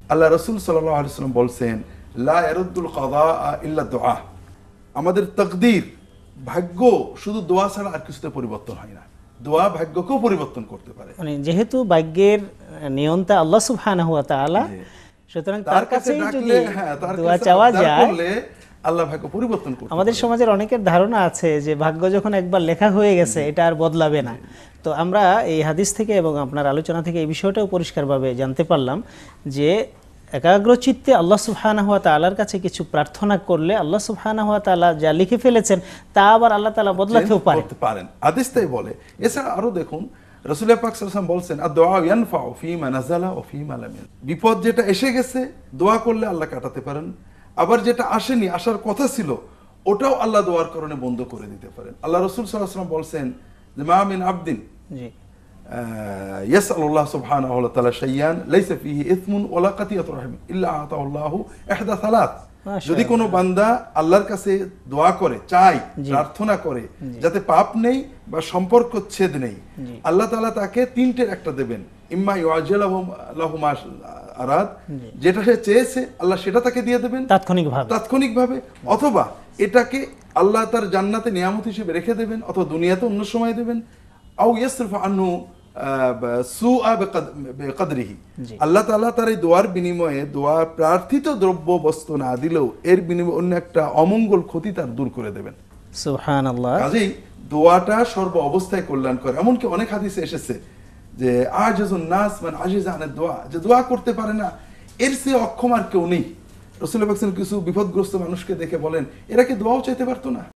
আল্লাহ রাসূল সাল্লাল্লাহু আলাইহি ওয়াসাল্লাম বলছেন, লা ইয়ারুদ্দুল কাযা ইল্লা দুআ। আমাদের তাকদীর, ভাগ্য শুধু দোয়া ছাড়া আর কিছুতে পরিবর্তন হয় না। দোয়া ভাগ্যকেও পরিবর্তন করতে পারে। মানে যেহেতু ভাগ্যের নিয়ন্তা আল্লাহ সুবহানাহু ওয়া তাআলা, সুতরাং তার কাছেই যদি দোয়া চাওয়া যায়, আল্লাহ ভাগ্য পরিবর্তন করতে পারে। আমাদের সমাজের অনেকের ধারণা আছে যে ভাগ্য যখন একবার লেখা হয়ে গেছে এটা আর বদলাবে না। তো আমরা এই হাদিস থেকে এবং আপনার আলোচনা থেকে এই বিষয়টাও পরিষ্কারভাবে জানতে পারলাম যে একাগ্রচিত্তে আল্লাহ সুবহানাহু ওয়া তাআলার কাছে কিছু প্রার্থনা করলে আল্লাহ সুবহানাহু ওয়া তাআলা যা লিখে ফেলেছেন তা আবার আল্লাহ তাআলা বদলাতেও পারেন। হাদিস তাই বলে। এছাড়া আরো দেখুন, রাসূলুল্লাহ পাক সাল্লাল্লাহু আলাইহি ওয়াসাল্লাম বলছেন, আদ-দুআ ইয়ানফাউ ফীমা নাযালা ওয়া ফীমা লাম ইয়ানজিল। বিপদ যেটা এসে গেছে দোয়া করলে আল্লাহ কাটাতে পারেন, আবার যেটা আসেনি, আসার কথা ছিল, ওটাও আল্লাহ দোয়ার কারণে বন্ধ করে দিতে পারেন। আল্লাহ রাসূল সাল্লাল্লাহু আলাইহি ওয়াসাল্লাম বলছেন যে, মা মিন আবদিন ইয়াসআলুল্লাহ সুবহানাহু ওয়া তাআলা শাইয়ান লাইসা ফীহি ইসমুন ওয়ালা কাতিয়াতু রাহিম ইল্লা আতাহুল্লাহু ইহদা সালাত। যদি কোনো বান্দা আল্লাহর কাছে দোয়া করে, চায়, প্রার্থনা করে যাতে পাপ নেই বা সম্পর্ক ছেদ নেই, আল্লাহ তাআলা তাকে তিনটের একটা দেবেন। ইম্মা ইউআজ্জিলু লাহু মা আরাদ, যেটা সে চেয়েছে আল্লাহ সেটা তাকে দিয়ে দেবেন তাৎক্ষণিকভাবে, অথবা এটাকে আল্লাহ তার জান্নাতে নিয়ামত হিসেবে রেখে দেবেন, অথবা দুনিয়াতে অন্য সময় দেবেন। আও ইয়াসরিফু আনহু সুআ বিকদরিহি, আল্লাহ তাআলা তার এই দোয়ার বিনিময়ে, দোয়া প্রার্থিত দ্রব্য বস্তু না দিলেও এর বিনিময়ে অন্য একটা অমঙ্গল ক্ষতি তার দূর করে দেবেন। সুবহানাল্লাহ। কাজেই দোয়াটা সর্ব অবস্থায় কল্যাণ করে। এমনকি অনেক হাদিসে এসেছে যে আজিজুন নাস মান আজিজা আন দোয়া, যে দোয়া করতে পারে না এর চেয়ে অক্ষম আর কেউ নেই। রাসূলুল্লাহ পাক কিছু বিপদগ্রস্ত মানুষকে দেখে বলেন, এরা কি দোয়াও চাইতে পারতো না?